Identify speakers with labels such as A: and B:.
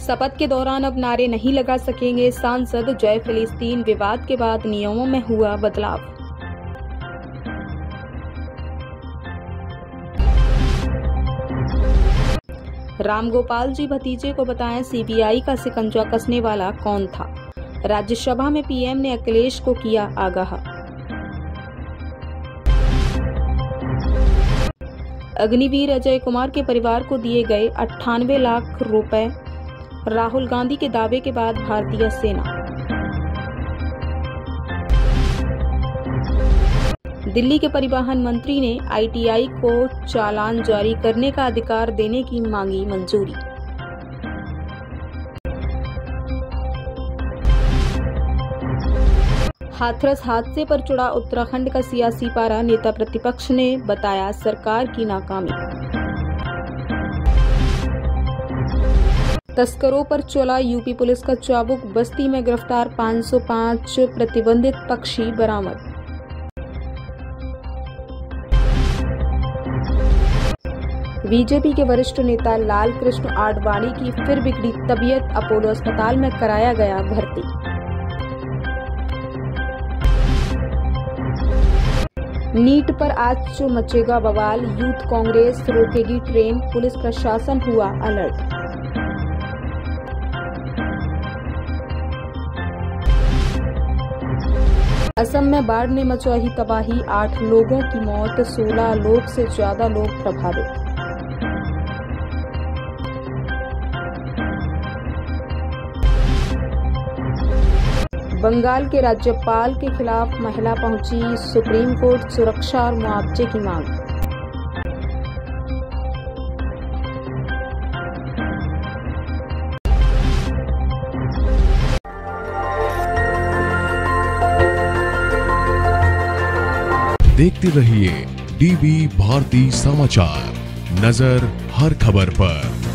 A: शपथ के दौरान अब नारे नहीं लगा सकेंगे सांसद। जय फिलिस्तीन विवाद के बाद नियमों में हुआ बदलाव। रामगोपाल जी भतीजे को बताएं सीबीआई का शिकंजा कसने वाला कौन था। राज्यसभा में पीएम ने अखिलेश को किया आगाह। अग्निवीर अजय कुमार के परिवार को दिए गए 98 लाख रुपए। राहुल गांधी के दावे के बाद भारतीय सेना। दिल्ली के परिवहन मंत्री ने आईटीआई को चालान जारी करने का अधिकार देने की मांगी मंजूरी। हाथरस हादसे पर चढ़ा उत्तराखंड का सियासी पारा। नेता प्रतिपक्ष ने बताया सरकार की नाकामी। तस्करों पर चला यूपी पुलिस का चाबुक। बस्ती में गिरफ्तार 505 प्रतिबंधित पक्षी बरामद। बीजेपी के वरिष्ठ नेता लाल कृष्ण आडवाणी की फिर बिगड़ी तबीयत। अपोलो अस्पताल में कराया गया भर्ती। नीट पर आज मचेगा बवाल। यूथ कांग्रेस रोकेगी ट्रेन। पुलिस प्रशासन हुआ अलर्ट। असम में बाढ़ ने मचाई तबाही। 8 लोगों की मौत, 16 लाख से ज्यादा लोग प्रभावित। बंगाल के राज्यपाल के खिलाफ महिला पहुंची सुप्रीम कोर्ट। सुरक्षा और मुआवजे की मांग।
B: देखते रहिए डीवी भारती समाचार, नजर हर खबर पर।